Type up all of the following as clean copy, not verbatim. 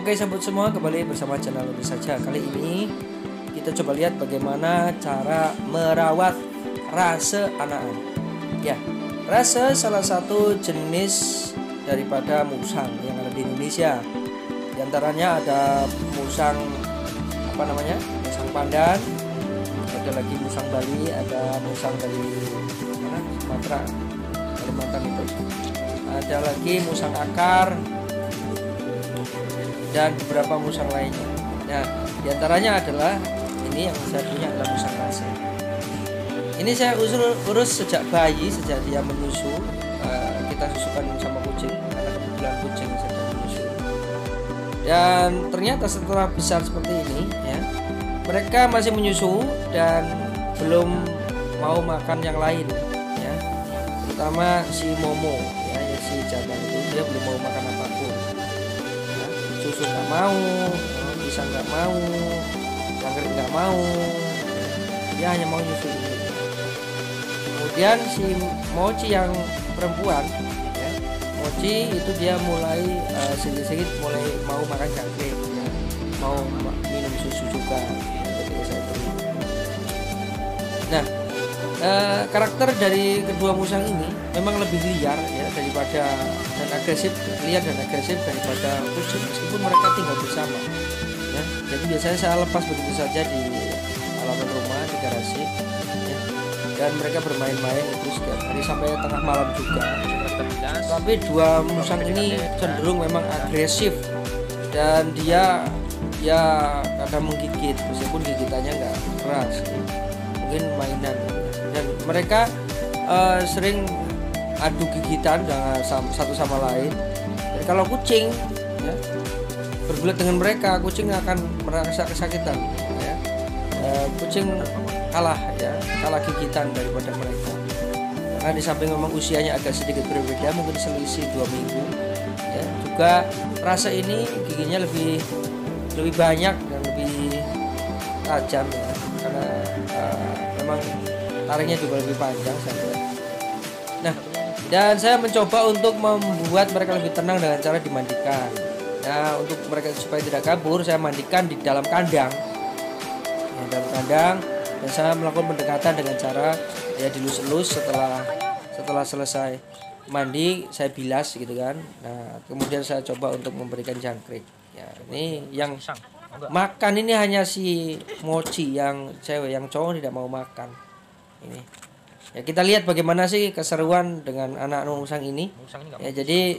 Oke sahabat semua, kembali bersama channel Ludi Saja. Kali ini kita coba lihat bagaimana cara merawat rase anakan. Ya, rase salah satu jenis daripada musang yang ada di Indonesia. Di antaranya ada musang musang pandan, ada lagi musang Bali, ada musang dari mana? Sumatera, Kalimantan itu. Ada lagi musang akar dan beberapa musang lainnya. Nah, diantaranya adalah ini yang saya punya adalah musang rase. Ini saya urus sejak bayi, sejak dia menyusu. Kita susukan sama kucing karena kebetulan kucing sedang menyusu. Dan ternyata setelah besar seperti ini, ya, mereka masih menyusu dan belum mau makan yang lain, ya. Terutama si Momo, ya, si jantan itu dia belum mau makan apapun. Susu nggak mau, pisang nggak mau, jangkrik nggak mau, dia hanya mau nyusu ini. Kemudian si Mochi yang perempuan, ya, Mochi itu dia mulai sedikit-sedikit mulai mau makan jangkrik, ya, mau minum susu juga. Nah, karakter dari kedua musang ini memang lebih liar, ya, daripada dan agresif, liar dan agresif daripada kucing, meskipun mereka tinggal bersama, ya. Jadi biasanya saya lepas begitu saja di halaman rumah, di garasi, ya. Dan mereka bermain-main itu setiap hari sampai tengah malam juga. Tapi dua musang ini cenderung memang agresif dan dia kadang menggigit meskipun gigitannya nggak keras, mungkin mainan. Dan mereka sering adu gigitan dengan satu sama lain. Dan kalau kucing, ya, bergulat dengan mereka, kucing akan merasa kesakitan, ya. Kucing kalah gigitan daripada mereka. Karena di samping memang usianya agak sedikit berbeda, mungkin selisih 2 minggu, ya. Juga rasa ini giginya lebih banyak dan lebih tajam, ya. Karena memang taringnya juga lebih panjang saja. Nah, dan saya mencoba untuk membuat mereka lebih tenang dengan cara dimandikan. Nah, untuk mereka supaya tidak kabur, saya mandikan di dalam kandang. Dalam kandang, dan saya melakukan pendekatan dengan cara ya dilus-elus. Setelah selesai mandi, saya bilas gitu kan. Nah, kemudian saya coba untuk memberikan jangkrik. Ya, ini yang makan ini hanya si Mochi yang cewek, yang cowok tidak mau makan. Ini. Ya, kita lihat bagaimana sih keseruan dengan anak musang ini. Ya, jadi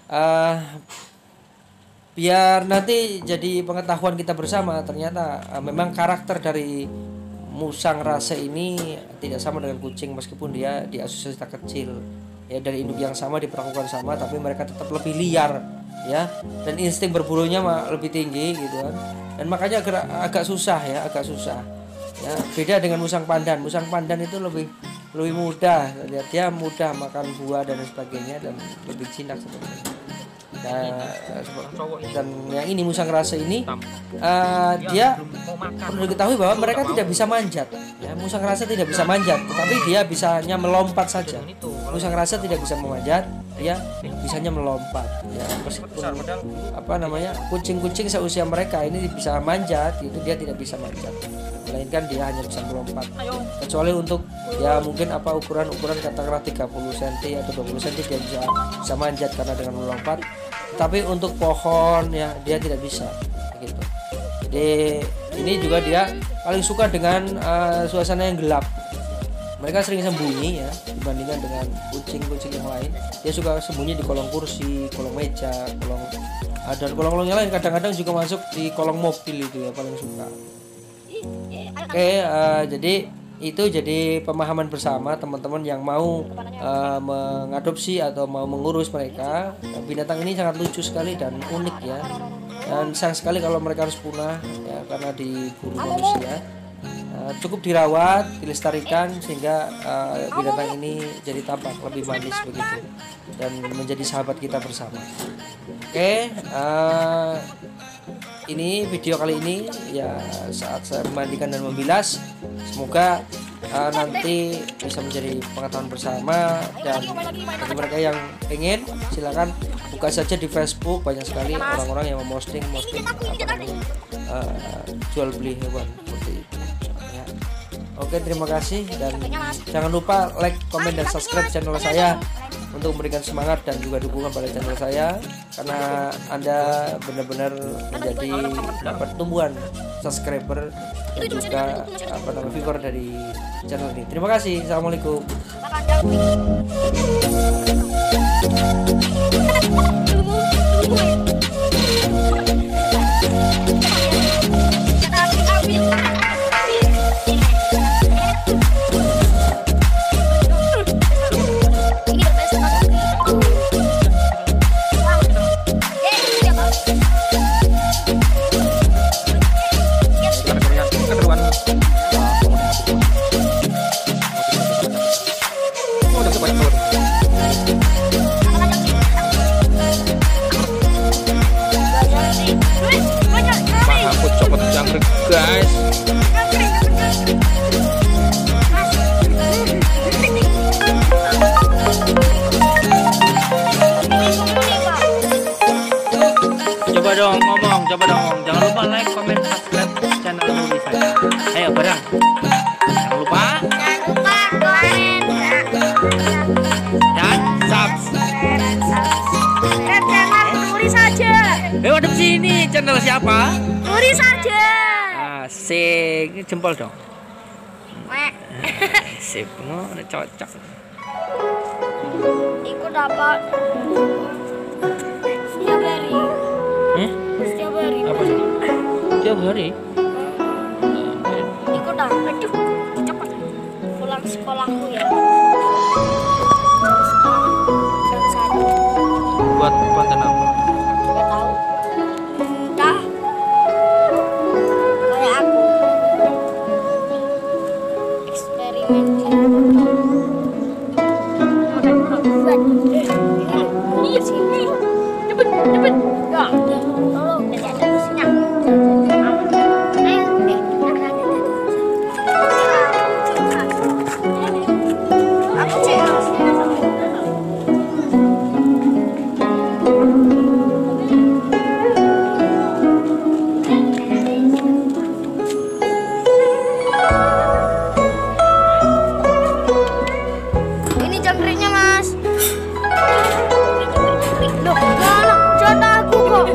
biar nanti jadi pengetahuan kita bersama, ternyata memang karakter dari musang rase ini tidak sama dengan kucing, meskipun dia diasuh sejak kecil, ya, dari induk yang sama, diperlakukan sama, tapi mereka tetap lebih liar, ya, dan insting berburunya lebih tinggi gitu kan. Dan makanya agak susah, ya, ya, beda dengan musang pandan. Musang pandan itu lebih mudah, lihat dia mudah makan buah dan sebagainya, dan lebih jinak sebenarnya. Dan yang ini musang rase ini dia perlu diketahui bahwa mereka tidak bisa manjat, ya. Musang rase tidak bisa manjat, tetapi dia bisanya melompat saja. Musang rase tidak bisa memanjat, dia bisanya melompat, ya. Meskipun kucing-kucing seusia mereka ini bisa manjat, itu dia tidak bisa manjat, melainkan dia hanya bisa melompat. Kecuali untuk ya mungkin ukuran katakanlah 30 cm atau 20 cm dia bisa manjat karena dengan melompat. Tapi untuk pohon, ya, dia tidak bisa gitu. Jadi ini juga dia paling suka dengan suasana yang gelap. Mereka sering sembunyi, ya, dibandingkan dengan kucing-kucing yang lain. Dia suka sembunyi di kolong kursi, kolong meja, dan kolong yang lain. Kadang-kadang juga masuk di kolong mobil, itu ya paling suka. Oke, jadi itu jadi pemahaman bersama teman-teman yang mau mengadopsi atau mau mengurus mereka. Binatang ini sangat lucu sekali dan unik, ya, dan sayang sekali kalau mereka harus punah, ya, karena diburu manusia. Cukup dirawat, dilestarikan sehingga binatang ini jadi tampak lebih manis begitu dan menjadi sahabat kita bersama. Oke, ini video kali ini, ya, saat saya memandikan dan membilas. Semoga nanti bisa menjadi pengetahuan bersama, dan bagi mereka yang ingin silakan buka buka saja di Facebook, banyak sekali orang-orang yang memposting apa namanya jual beli hewan seperti itu ya. Oke, terima kasih dan jangan lupa like, komen dan subscribe channel saya untuk memberikan semangat dan juga dukungan pada channel saya, karena Anda benar-benar menjadi pertumbuhan subscriber dan juga viewer dari channel ini. Terima kasih. Assalamualaikum. Aku copot jangkrik guys. Coba dong ngomong, jangan lupa like, comment, subscribe channel Nuri saya. Ayo bareng. Jangan lupa komen dan subscribe. channel Nuri saja. Ada sini channel siapa? Nuri saja. Asik, jempol dong. Wek. Sip, ngono cocok. Ikut dapat setiap hari. Setiap hari. Apa sih? Tiap hari? Ikut dah. Aduh, cepat. Pulang sekolahku ya. Jam 1. Buat konten apa? Nggak tahu. Dah. Kayak aku. Eksperimen. Iya sih. Cepet. Ya. Tolong, nanti ada busnya. Aku cek. Ini jangkriknya, Mas. Loh, jatah aku kok.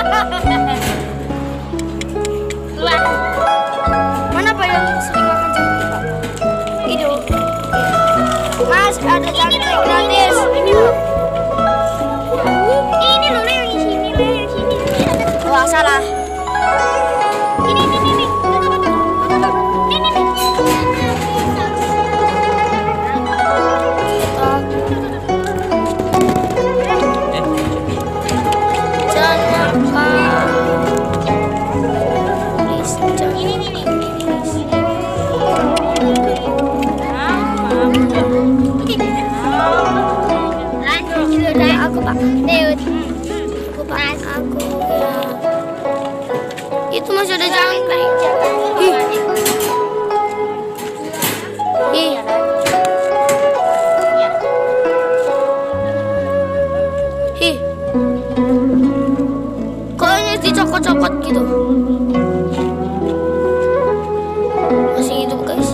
Mana Pak yang sering makan jangkrik, Pak? Itu. Mas, ada jangkrik gratis. Ini loh. Ini loh, yang di sini, yang di sini. Wah, salah. Ini. Ini. Itu masih ada jangkrik. Ih. Ih. Kok ini dicokot-cokot gitu? Masih hidup, guys.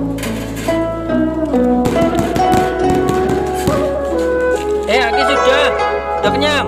Aki sudah kenyang.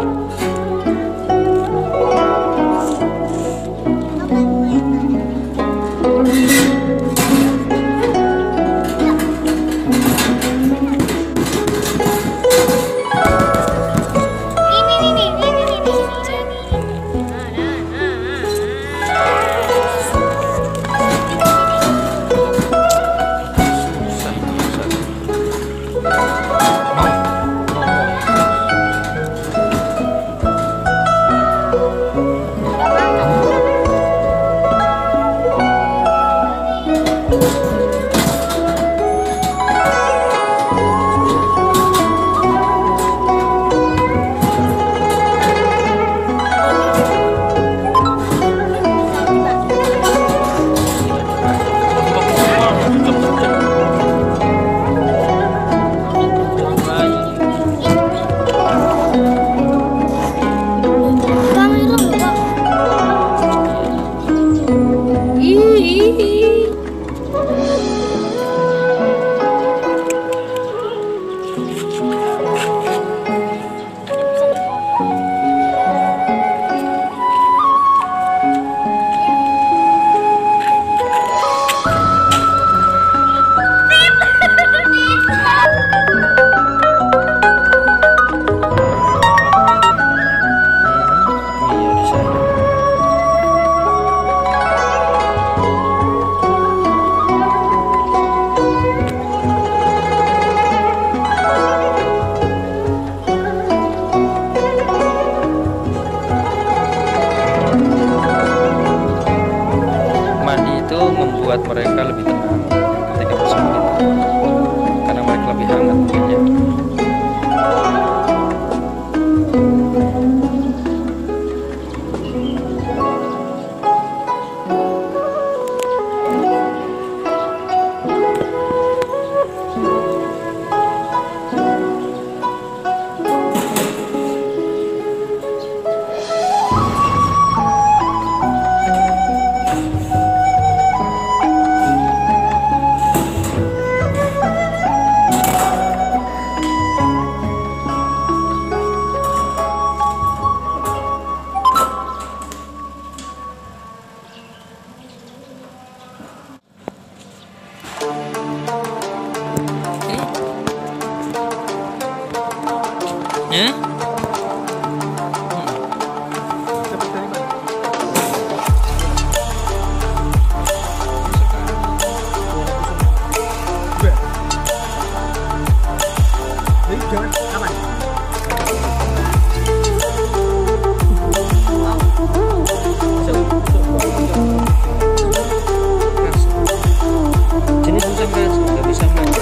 membuat mereka lebih tenang ketika bersama kita, karena mereka lebih hangat mungkin ya. Ya? Jenis musim ras nggak bisa main.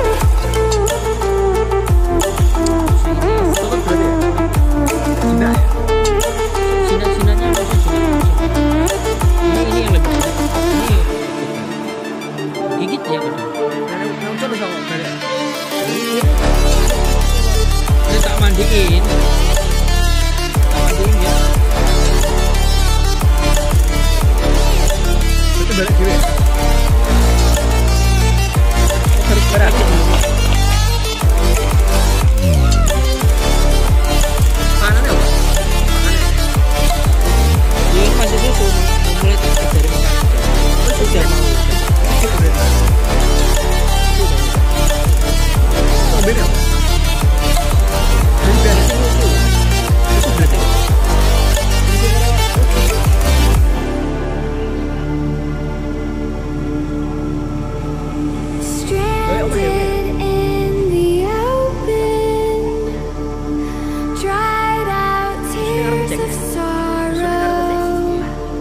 Sinanya masih ini yang lebih ini gigit ya kan. Ini tak mandiin ya. Itu balik dulu. Harus berat. Ini masih susu mulai dari makan sudah mau. Oh, beda. Beda susu. Itu berarti. Stranded in the open, dried out tears of sorrow,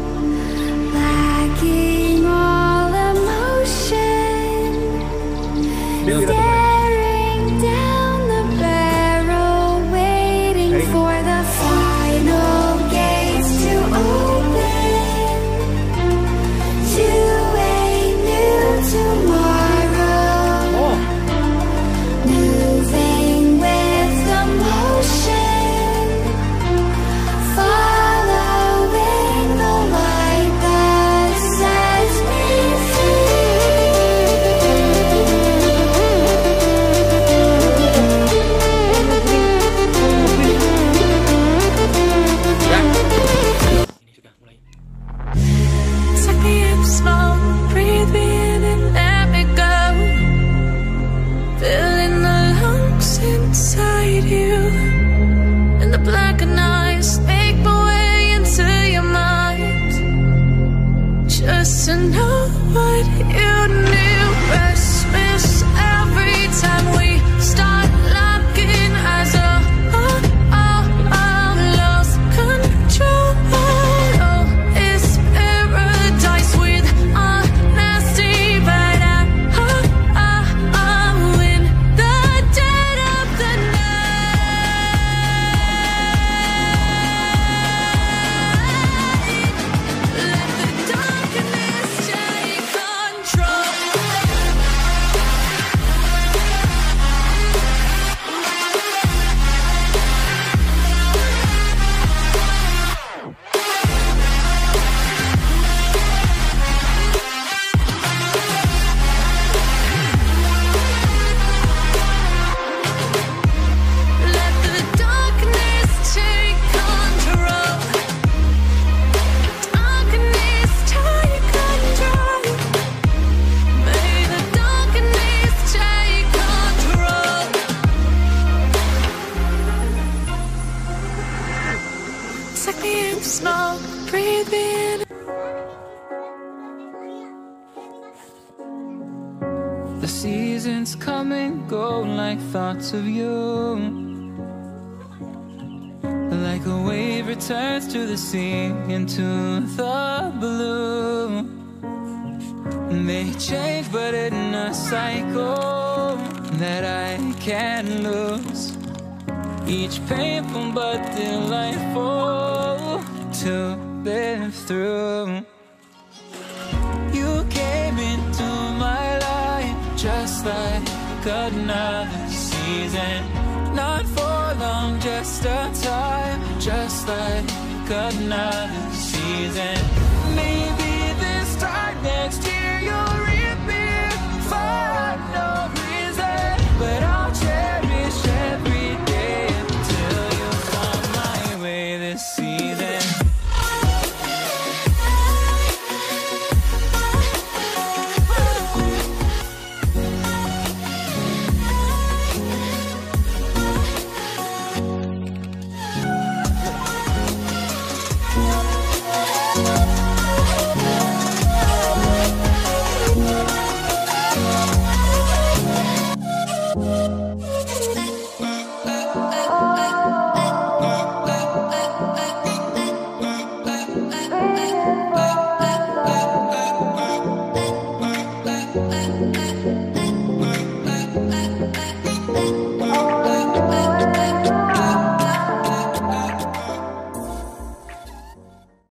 lacking all emotion, staring down the barrel, waiting for the final gates to open to a new tomorrow. Moving with the motion, following the light that sets me Ini sudah mulai. Suck me in slow, breathe me in and let me go. Filling the lungs inside you, and the blackened eyes make my way into your mind. Just to know what you knew. Restless every time we start locking eyes. Lost control. Oh, it's paradise with honesty, but I'm in the dead of the night. Let the darkness take control. Let the darkness take control. Darkness take control. May the darkness take control. Suck me in smoke, breathe me in. The seasons come and go like thoughts of you. Like a wave returns to the sea into the blue. And they change, but in a cycle that I can't lose. Each painful but delightful to live through. You came into my life just like another season. Not for long, just a time, just like another season. Maybe this time next year you'll reappear for no reason, but I'll cherish every day until you come my way this season. Bye.